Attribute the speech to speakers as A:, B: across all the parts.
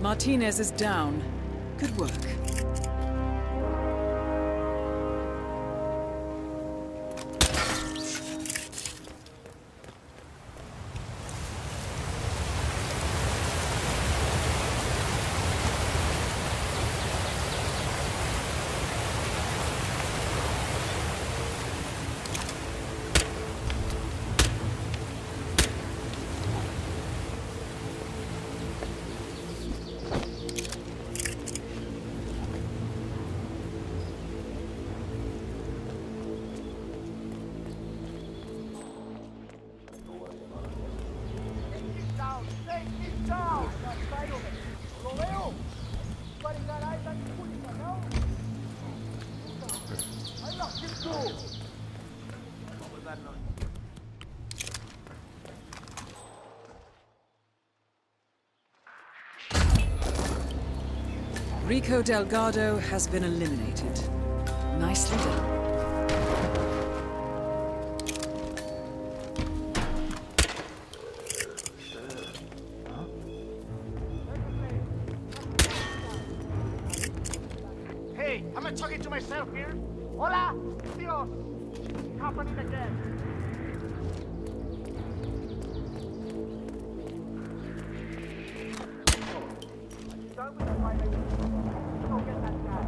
A: Martinez is down. Good work. Rico Delgado has been eliminated. Nicely done.
B: Hey, am I talking to myself here? Hola, Dios! It's happening again. Start with the pilot. Go get that guy.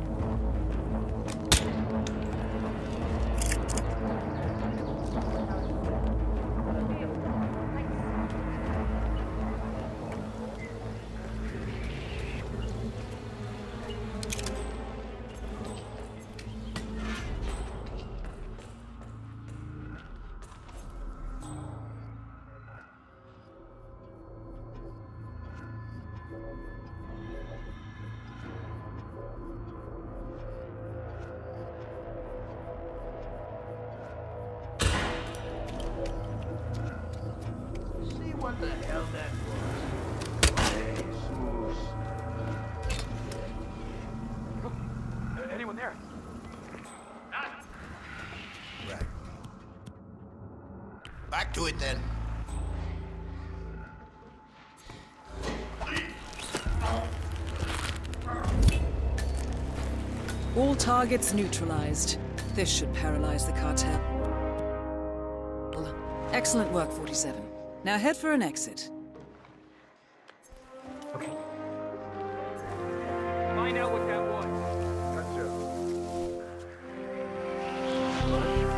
B: What the hell that was? Hey, smooth. Anyone there?
C: Right. Back to it then.
A: All targets neutralized. This should paralyze the cartel. Excellent work, 47. Now head for an exit.
B: Okay. Find out what that was. Gotcha.